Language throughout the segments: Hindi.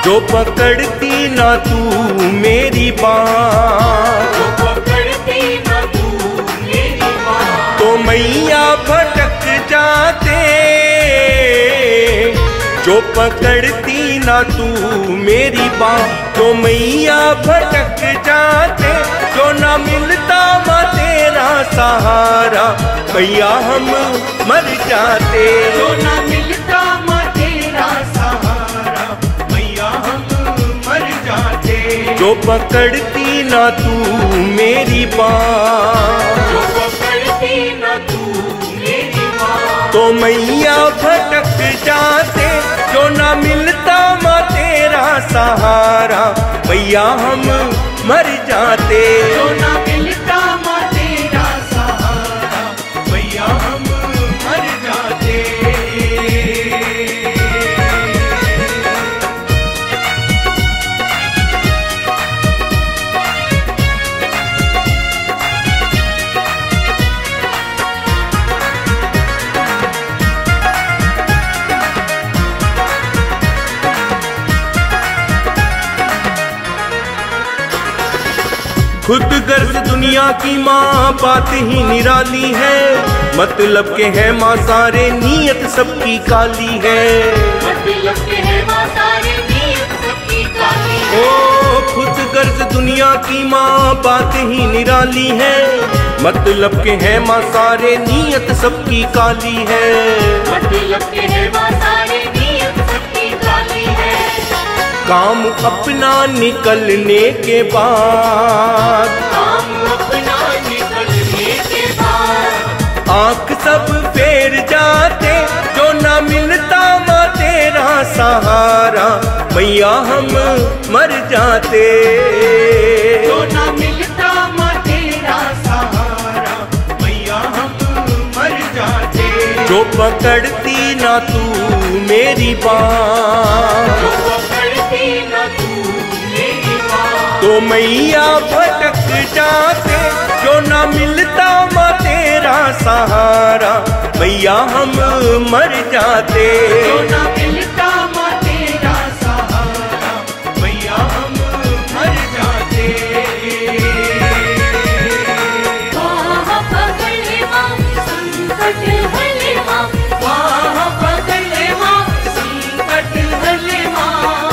जो पकड़ती ना तू मेरी बात, जो पकड़ती ना तू मेरी बात, तो मैया भटक जाते। जो पकड़ती ना तू मेरी बात, तो मैया भटक जाते। जो ना मिलता माँ तेरा सहारा, मैया हम मर जाते। जो ना मिलता माँ तेरा सहारा, मैया हम मर जाते। जो पकड़ती ना तू मेरी बात, जो पकड़ती ना तू मेरी बात, तो मैया भटक जाते। जो ना मिलता माँ तेरा सहारा, मैया हम मर जाते। जो ना मिलता माँ तेरा सहारा, मैया हम मर जाते। खुद गर्ज दुनिया की माँ बात ही निराली है। मतलब के है माँ सारे नीयत सबकी काली है। मतलब के है माँ सारे नीयत सबकी काली है। ओ खुद गर्ज दुनिया की माँ बात ही निराली है। मतलब के है माँ सारे नीयत सबकी काली है। मतलब के है माँ सारे नीयत सबकी काली है। काम अपना निकलने के बाद, काम अपना निकलने के बाद, आँख सब फेर जाते। जो ना मिलता माँ तेरा सहारा, मैया हम मर जाते। जो ना मिलता माँ तेरा सहारा, मैया हम मर जाते। जो पकड़ती ना तू मेरी बात, जो पकड़ती ना तू मेरी बात, तो मैया भटक जाते। जो ना मिलता माँ तेरा सहारा, मैया हम मर जाते। जो ना मिलता माँ तेरा सहारा, मैया हम मर जाते। वाह पकड़े माँ संकट हले माँ, वाह पकड़े माँ संकट हले माँ।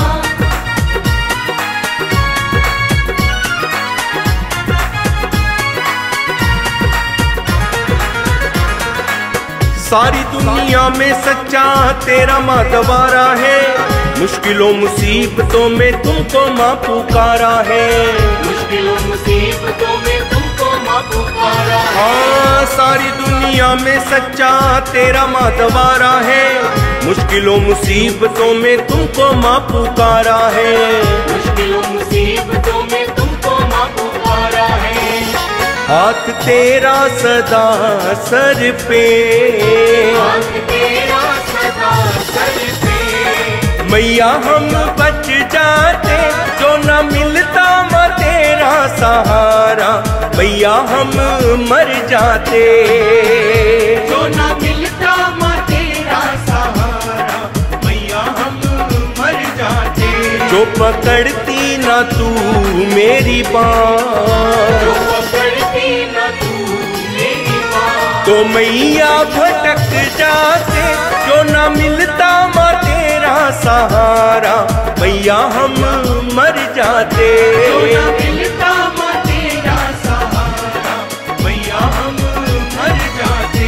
सारी दुनिया में सच्चा तेरा माँ दवारा है। मुश्किलों मुसीबतों में तुमको माँ पुकारा है। मुश्किलों मुसीबतों में तुमको माँ पुकारा है। हाँ सारी दुनिया में सच्चा तेरा माँ दवारा है। मुश्किलों मुसीबतों में तुमको माँ पुकारा है। मुश्किलों मुसीबतों में तुमको माँ पुकारा है। हाथ तेरा सदा सर पे, हाथ तेरा सदा सर पे, मैया हम बच जाते। जो न मिलता माँ तेरा सहारा, मैया हम मर जाते। जो ना मिलता माँ तेरा सहारा, मैया हम मर जाते। जो पकड़ती ना तू मेरी बात, जो पकड़ती ना तू मेरी बात, तो मैया भटक जाते। जो ना मिलता माँ तेरा सहारा, मैया हम मर जाते। जो ना मिलता माँ तेरा सहारा, मैया हम मर जाते।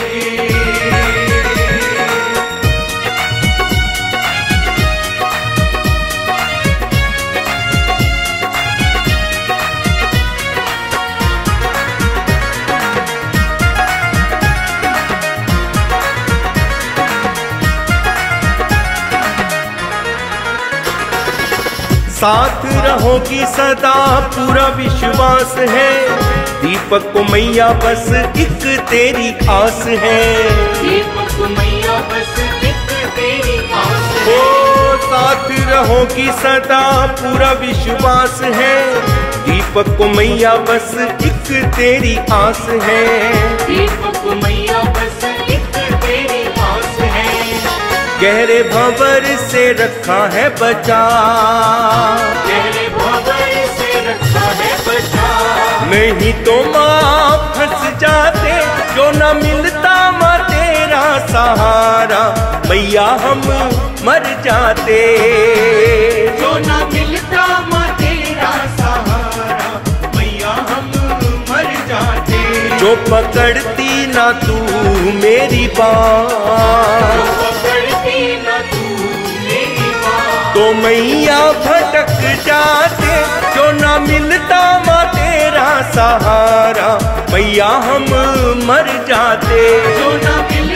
साथ रहोगी सदा पूरा विश्वास है। दीपक को मैया बस एक तेरी आस है। दीपक मैया बस एक तेरी आस ओ है। साथ रहोगी सदा पूरा विश्वास है। दीपक को मैया बस एक तेरी आस है। दीपक मैया बस एक तेरी आस है। गहरे भंवर से रखा है बचा, गहरे भंवर से रखा है बचा। नहीं तो माँ फंस जाते, जो न मिलता माँ तेरा सहारा, मैया हम मर जाते। जो न मिलता माँ तेरा सहारा, मैया हम मर जाते। जो पकड़ती ना तू मेरी बात, जो पकड़ती ना तू मेरी बात, तो मैया भटक जाते। जो न मिलता माँ तेरा सहारा, मैया हम मर जाते। जो न मिलता